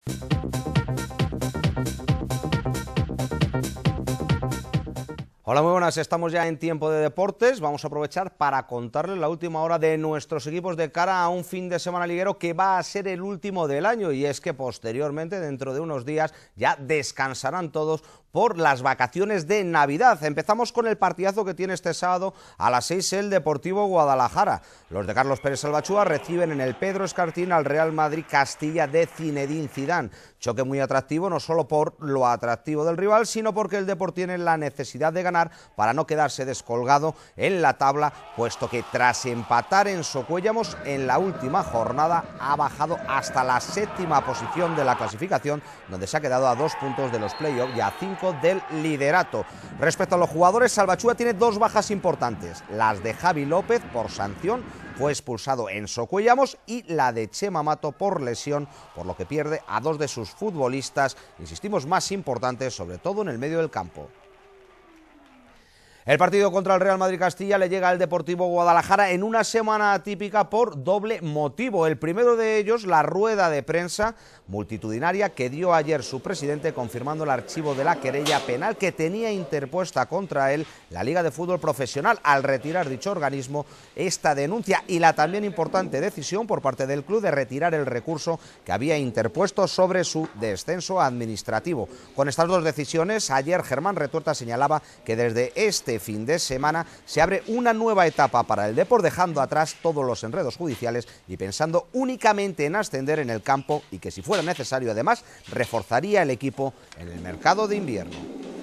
Hola, muy buenas, estamos ya en tiempo de deportes. Vamos a aprovechar para contarles la última hora de nuestros equipos de cara a un fin de semana liguero que va a ser el último del año, y es que posteriormente, dentro de unos días, ya descansarán todos por las vacaciones de Navidad. Empezamos con el partidazo que tiene este sábado a las 6 el Deportivo Guadalajara. Los de Carlos Pérez Salvatúa reciben en el Pedro Escartín al Real Madrid Castilla de Zinedine Zidane. Choque muy atractivo, no solo por lo atractivo del rival, sino porque el Depor tiene la necesidad de ganar para no quedarse descolgado en la tabla, puesto que tras empatar en Socuéllamos en la última jornada ha bajado hasta la 7ª posición de la clasificación, donde se ha quedado a 2 puntos de los playoffs y a 5 del liderato. Respecto a los jugadores, Salvatúa tiene 2 bajas importantes: las de Javi López por sanción, fue expulsado en Socuéllamos, y la de Chema Mato por lesión, por lo que pierde a 2 de sus futbolistas, insistimos, más importantes, sobre todo en el medio del campo. El partido contra el Real Madrid Castilla le llega al Deportivo Guadalajara en una semana atípica por doble motivo. El primero de ellos, la rueda de prensa multitudinaria que dio ayer su presidente, confirmando el archivo de la querella penal que tenía interpuesta contra él la Liga de Fútbol Profesional, al retirar dicho organismo esta denuncia, y la también importante decisión por parte del club de retirar el recurso que había interpuesto sobre su descenso administrativo. Con estas 2 decisiones, ayer Germán Retuerta señalaba que desde este fin de semana se abre una nueva etapa para el Depor, dejando atrás todos los enredos judiciales y pensando únicamente en ascender en el campo, y que si fuera necesario además reforzaría el equipo en el mercado de invierno.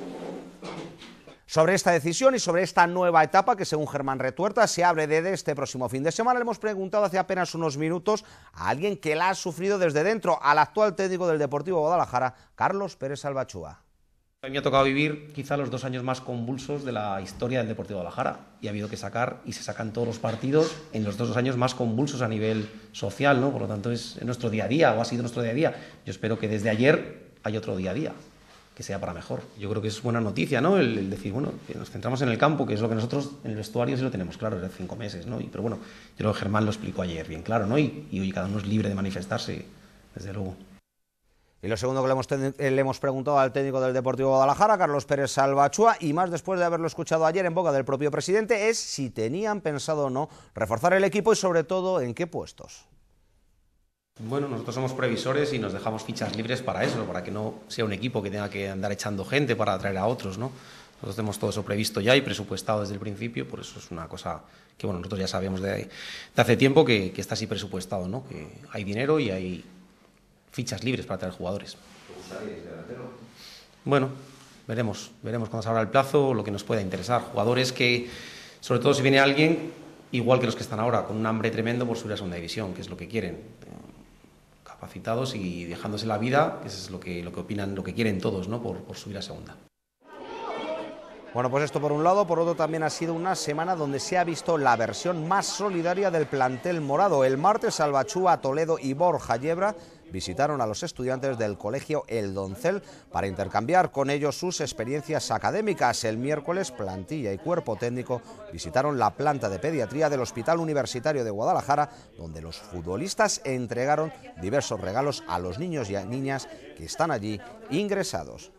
Sobre esta decisión y sobre esta nueva etapa que, según Germán Retuerta, se abre desde este próximo fin de semana, le hemos preguntado hace apenas unos minutos a alguien que la ha sufrido desde dentro, al actual técnico del Deportivo Guadalajara, Carlos Pérez Salvatúa. A mí me ha tocado vivir quizá los 2 años más convulsos de la historia del Deportivo Guadalajara, y ha habido que sacar, y se sacan todos los partidos en los 2 años más convulsos a nivel social, ¿no? Por lo tanto es nuestro día a día, o ha sido nuestro día a día. Yo espero que desde ayer haya otro día a día, que sea para mejor. Yo creo que es buena noticia, ¿no? El decir, bueno, que nos centramos en el campo, que es lo que nosotros en el vestuario sí lo tenemos claro desde 5 meses, ¿no? Pero bueno, yo creo que Germán lo explicó ayer bien claro, ¿no? Y hoy cada uno es libre de manifestarse, desde luego. Y lo segundo que le hemos preguntado al técnico del Deportivo Guadalajara, Carlos Pérez Salvatúa, y más después de haberlo escuchado ayer en boca del propio presidente, es si tenían pensado o no reforzar el equipo, y sobre todo en qué puestos. Bueno, nosotros somos previsores y nos dejamos fichas libres para eso, para que no sea un equipo que tenga que andar echando gente para atraer a otros, ¿no? Nosotros tenemos todo eso previsto ya y presupuestado desde el principio, por eso es una cosa que, bueno, nosotros ya sabemos de hace tiempo que está así presupuestado, ¿no? Que hay dinero y hay fichas libres para traer jugadores. ¿Te gustaría ir delantero? Bueno, veremos cuando se abra el plazo lo que nos pueda interesar. Jugadores que, sobre todo si viene alguien, igual que los que están ahora, con un hambre tremendo por subir a segunda división, que es lo que quieren, capacitados y dejándose la vida, que eso es lo que opinan, lo que quieren todos, ¿no? Por subir a segunda. Bueno, pues esto por un lado. Por otro, también ha sido una semana donde se ha visto la versión más solidaria del plantel morado. El martes, Salvatúa, Toledo y Borja Yebra visitaron a los estudiantes del colegio El Doncel para intercambiar con ellos sus experiencias académicas. El miércoles, plantilla y cuerpo técnico visitaron la planta de pediatría del Hospital Universitario de Guadalajara, donde los futbolistas entregaron diversos regalos a los niños y a niñas que están allí ingresados.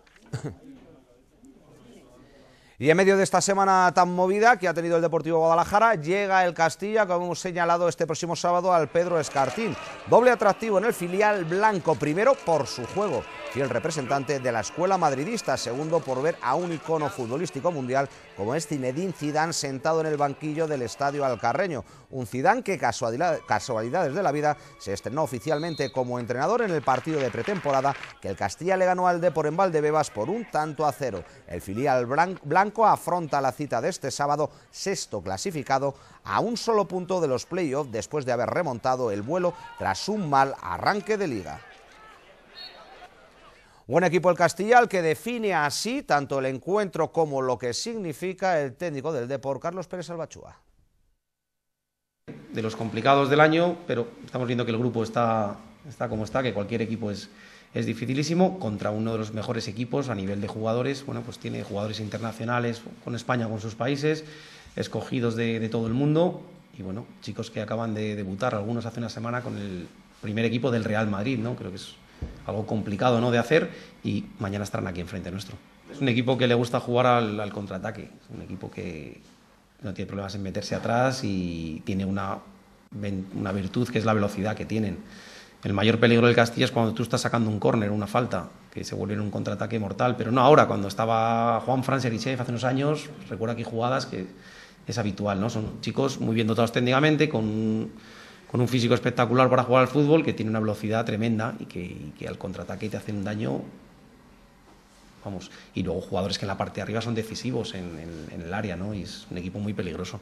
Y en medio de esta semana tan movida que ha tenido el Deportivo Guadalajara, llega el Castilla, como hemos señalado, este próximo sábado al Pedro Escartín. Doble atractivo en el filial blanco, primero por su juego, fiel representante de la escuela madridista, segundo por ver a un icono futbolístico mundial como es Zinedine Zidane sentado en el banquillo del Estadio Alcarreño. Un Zidane que, casualidades de la vida, se estrenó oficialmente como entrenador en el partido de pretemporada que el Castilla le ganó al Depor en Valdebebas por 1-0. El filial blanco afronta la cita de este sábado, sexto clasificado, a un solo punto de los playoffs después de haber remontado el vuelo tras un mal arranque de liga. Buen equipo el Castilla, al que define así tanto el encuentro como lo que significa el técnico del Depor, Carlos Pérez Salvatúa. De los complicados del año, pero estamos viendo que el grupo está como está, que cualquier equipo es dificilísimo, contra uno de los mejores equipos a nivel de jugadores. Bueno, pues tiene jugadores internacionales con España, con sus países, escogidos de todo el mundo, y bueno, chicos que acaban de debutar, algunos hace una semana con el primer equipo del Real Madrid, ¿no? Creo que es algo complicado, ¿no?, de hacer, y mañana estarán aquí enfrente nuestro. Es un equipo que le gusta jugar al contraataque, es un equipo que no tiene problemas en meterse atrás y tiene una virtud que es la velocidad que tienen. El mayor peligro del Castilla es cuando tú estás sacando un córner, una falta, que se vuelve en un contraataque mortal, pero no ahora, cuando estaba Juanfran, Serichev hace unos años, recuerdo aquí jugadas que es habitual, ¿no? Son chicos muy bien dotados técnicamente, con un físico espectacular para jugar al fútbol, que tiene una velocidad tremenda y que al contraataque te hacen un daño, vamos, y luego jugadores que en la parte de arriba son decisivos en el área, ¿no? Y es un equipo muy peligroso.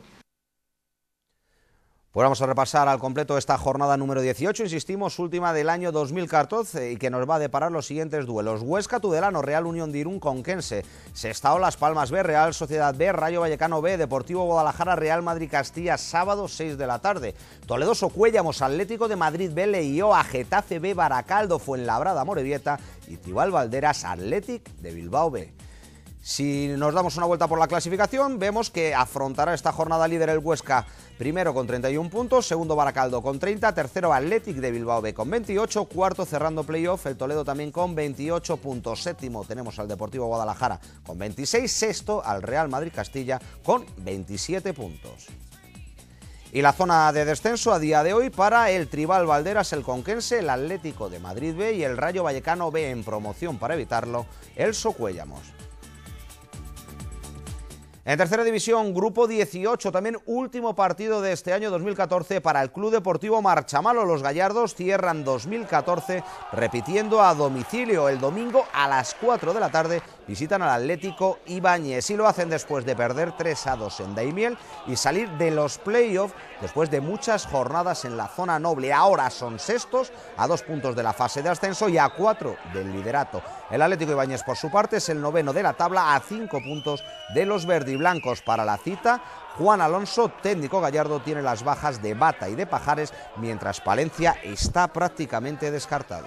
Pues vamos a repasar al completo esta jornada número 18, insistimos, última del año 2014, y que nos va a deparar los siguientes duelos: Huesca, Tudelano, Real Unión de Irún, Conquense, Sestao, Las Palmas B, Real Sociedad B, Rayo Vallecano B, Deportivo Guadalajara, Real Madrid Castilla, sábado 6 de la tarde, Toledo, Socuéllamos, Atlético de Madrid B, Leioa, Getafe B, Baracaldo, Fuenlabrada, Morevieta y Tibal Valderas, Athletic de Bilbao B. Si nos damos una vuelta por la clasificación, vemos que afrontará esta jornada líder el Huesca, primero con 31 puntos, segundo Baracaldo con 30, tercero Athletic de Bilbao B con 28, cuarto cerrando playoff el Toledo también con 28 puntos, séptimo tenemos al Deportivo Guadalajara con 26, sexto al Real Madrid Castilla con 27 puntos. Y la zona de descenso a día de hoy para el Tribal Valderas, el Conquense, el Atlético de Madrid B y el Rayo Vallecano B, en promoción para evitarlo el Socuéllamos. En tercera división, grupo 18, también último partido de este año 2014 para el Club Deportivo Marchamalo. Los gallardos cierran 2014 repitiendo a domicilio. El domingo a las 4 de la tarde visitan al Atlético Ibáñez y lo hacen después de perder 3-2 en Daimiel y salir de los playoffs después de muchas jornadas en la zona noble. Ahora son sextos, a 2 puntos de la fase de ascenso y a 4 del liderato. El Atlético Ibáñez, por su parte, es el noveno de la tabla, a 5 puntos de los verdiblancos. Para la cita, Juan Alonso, técnico gallardo, tiene las bajas de Bata y de Pajares, mientras Palencia está prácticamente descartado.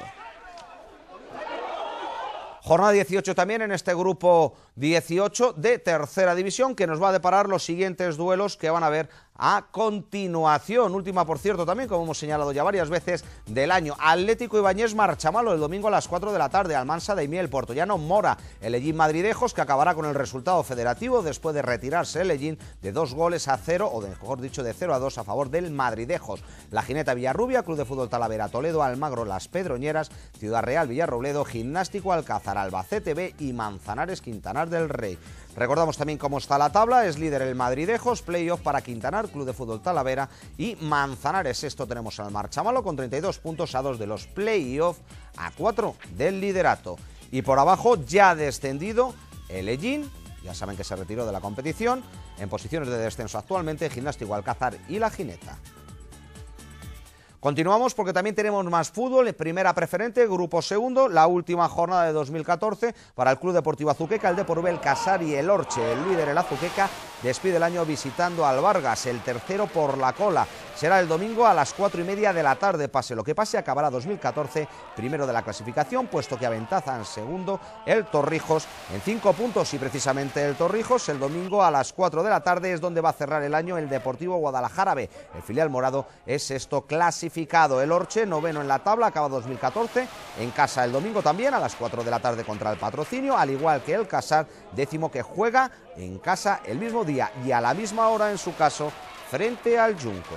Jornada 18 también en este grupo 18 de tercera división, que nos va a deparar los siguientes duelos que van a ver a continuación. Última, por cierto, también, como hemos señalado ya varias veces, del año. Atlético Ibáñez Marchamalo, el domingo a las 4 de la tarde, Almansa Daimiel, Portollano Mora, el Ellín Madridejos, que acabará con el resultado federativo después de retirarse el Ellín de 2-0, o mejor dicho, de 0-2 a favor del Madridejos. La Jineta Villarrubia, Club de Fútbol Talavera, Toledo, Almagro, Las Pedroñeras, Ciudad Real, Villarrobledo, Gimnástico Alcázar, Albacete B y Manzanares, Quintanar del Rey. Recordamos también cómo está la tabla: es líder el Madridejos, playoff para Quintanar, Club de Fútbol Talavera y Manzanares. Esto tenemos al Marchamalo con 32 puntos, a 2 de los playoff, a 4 del liderato. Y por abajo, ya descendido el Ellín, ya saben que se retiró de la competición, en posiciones de descenso actualmente Gimnástico Alcázar y la Jineta. Continuamos porque también tenemos más fútbol. Primera preferente, grupo segundo, la última jornada de 2014 para el Club Deportivo Azuqueca, el Depor B, el Casar y el Orche. El líder, el Azuqueca, despide el año visitando al Vargas, el tercero por la cola. Será el domingo a las 4:30 de la tarde. Pase lo que pase, acabará 2014 primero de la clasificación, puesto que aventaza en segundo el Torrijos en 5 puntos. Y precisamente el Torrijos, el domingo a las 4 de la tarde, es donde va a cerrar el año el Deportivo Guadalajara B. El filial morado es sexto clasificado. El Orche, noveno en la tabla, acaba 2014 en casa el domingo también a las 4 de la tarde contra el Patrocinio, al igual que el Casar, décimo, que juega en casa el mismo día y a la misma hora, en su caso, frente al Juncos.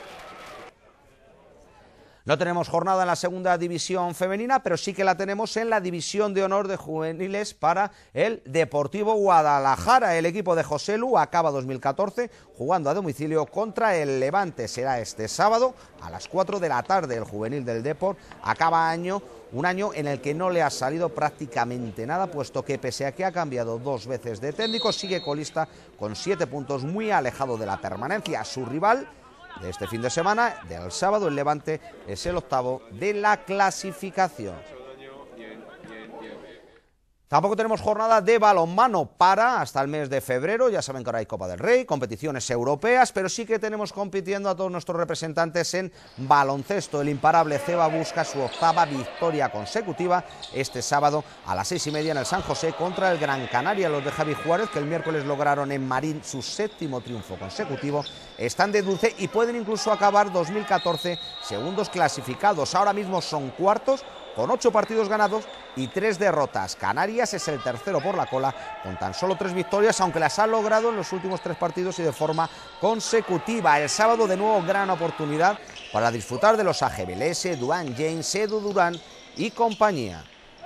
No tenemos jornada en la segunda división femenina, pero sí que la tenemos en la división de honor de juveniles para el Deportivo Guadalajara. El equipo de José Lu acaba 2014 jugando a domicilio contra el Levante. Será este sábado a las 4 de la tarde. El juvenil del Depor acaba un año en el que no le ha salido prácticamente nada, puesto que pese a que ha cambiado 2 veces de técnico, sigue colista con 7 puntos, muy alejado de la permanencia. Su rival de este fin de semana, del sábado, el Levante, es el octavo de la clasificación. Tampoco tenemos jornada de balonmano para hasta el mes de febrero. Ya saben que ahora hay Copa del Rey, competiciones europeas, pero sí que tenemos compitiendo a todos nuestros representantes en baloncesto. El imparable Ceba busca su octava victoria consecutiva este sábado a las 6:30 en el San José contra el Gran Canaria. Los de Javi Juárez, que el miércoles lograron en Marín su 7º triunfo consecutivo, están de dulce y pueden incluso acabar 2014 segundos clasificados. Ahora mismo son cuartos con 8 partidos ganados y 3 derrotas. Canarias es el tercero por la cola con tan solo 3 victorias, aunque las ha logrado en los últimos 3 partidos y de forma consecutiva. El sábado de nuevo gran oportunidad para disfrutar de los AGBLS, Duan James, Edu Durán y compañía.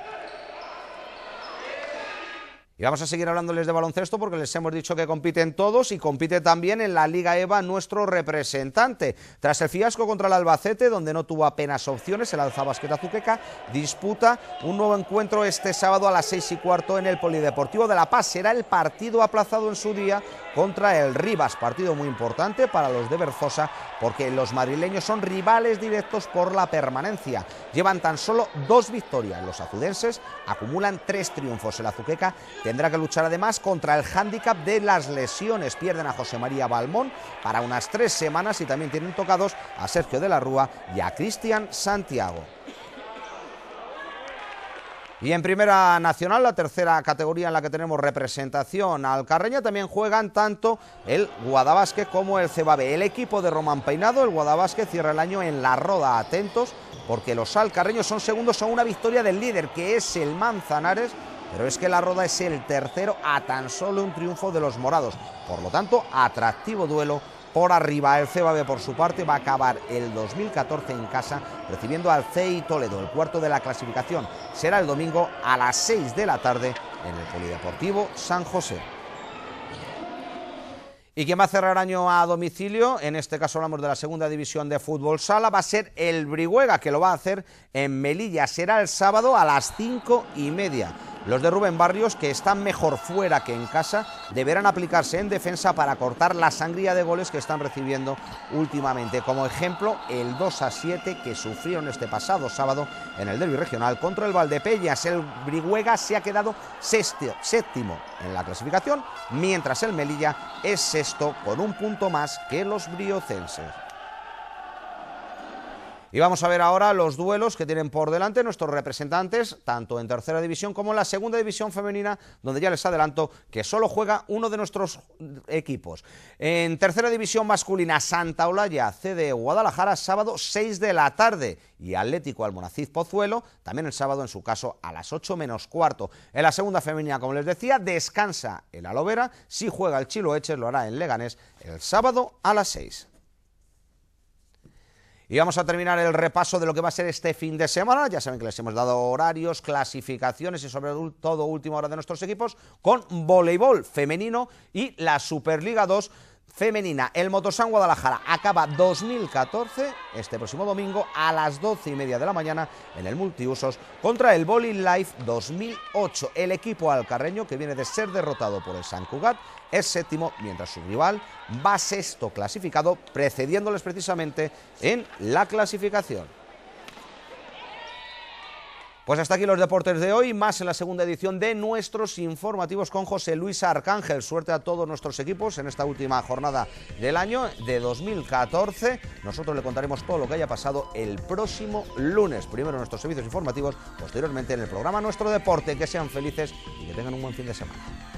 Y vamos a seguir hablándoles de baloncesto porque les hemos dicho que compiten todos y compite también en la Liga EVA nuestro representante. Tras el fiasco contra el Albacete, donde no tuvo apenas opciones, el Alza Basket Azuqueca disputa un nuevo encuentro este sábado a las 6:15 en el Polideportivo de La Paz. Será el partido aplazado en su día contra el Rivas, partido muy importante para los de Berzosa porque los madrileños son rivales directos por la permanencia. Llevan tan solo 2 victorias. Los azudenses acumulan 3 triunfos. El Azuqueca tendrá que luchar además contra el hándicap de las lesiones. Pierden a José María Balmón para unas 3 semanas y también tienen tocados a Sergio de la Rúa y a Cristian Santiago. Y en Primera Nacional, la tercera categoría en la que tenemos representación alcarreña, también juegan tanto el Guadabásquet como el Cebabe. El equipo de Román Peinado, el Guadabásquet, cierra el año en La Roda. Atentos, porque los alcarreños son segundos a una victoria del líder, que es el Manzanares, pero es que La Roda es el tercero a tan solo un triunfo de los morados. Por lo tanto, atractivo duelo por arriba. El Cebabe, por su parte, va a acabar el 2014 en casa recibiendo al CEI Toledo. El cuarto de la clasificación será el domingo a las 6 de la tarde en el Polideportivo San José. Y quien va a cerrar año a domicilio, en este caso hablamos de la segunda división de fútbol sala, va a ser el Brihuega, que lo va a hacer en Melilla. Será el sábado a las 5:30. Los de Rubén Barrios, que están mejor fuera que en casa, deberán aplicarse en defensa para cortar la sangría de goles que están recibiendo últimamente. Como ejemplo, el 2-7 que sufrieron este pasado sábado en el derbi regional contra el Valdepeñas. El Brihuega se ha quedado séptimo en la clasificación, mientras el Melilla es sexto con un punto más que los briocenses. Y vamos a ver ahora los duelos que tienen por delante nuestros representantes, tanto en tercera división como en la segunda división femenina, donde ya les adelanto que solo juega uno de nuestros equipos. En tercera división masculina, Santa Olalla, CDE Guadalajara, sábado 6 de la tarde. Y Atlético Almonacid Pozuelo, también el sábado en su caso a las 8:15. En la segunda femenina, como les decía, descansa el Alovera. Si juega el Chiloeches, lo hará en Leganés el sábado a las 6. Y vamos a terminar el repaso de lo que va a ser este fin de semana. Ya saben que les hemos dado horarios, clasificaciones y sobre todo última hora de nuestros equipos con voleibol femenino y la Superliga 2 femenina. El Motosan Guadalajara acaba 2014 este próximo domingo a las 12:30 de la mañana en el Multiusos contra el Volley Life 2008. El equipo alcarreño, que viene de ser derrotado por el Sant Cugat, es séptimo, mientras su rival va sexto clasificado, precediéndoles precisamente en la clasificación. Pues hasta aquí los deportes de hoy, más en la segunda edición de nuestros informativos con José Luis Arcángel. Suerte a todos nuestros equipos en esta última jornada del año de 2014. Nosotros le contaremos todo lo que haya pasado el próximo lunes. Primero en nuestros servicios informativos, posteriormente en el programa Nuestro Deporte. Que sean felices y que tengan un buen fin de semana.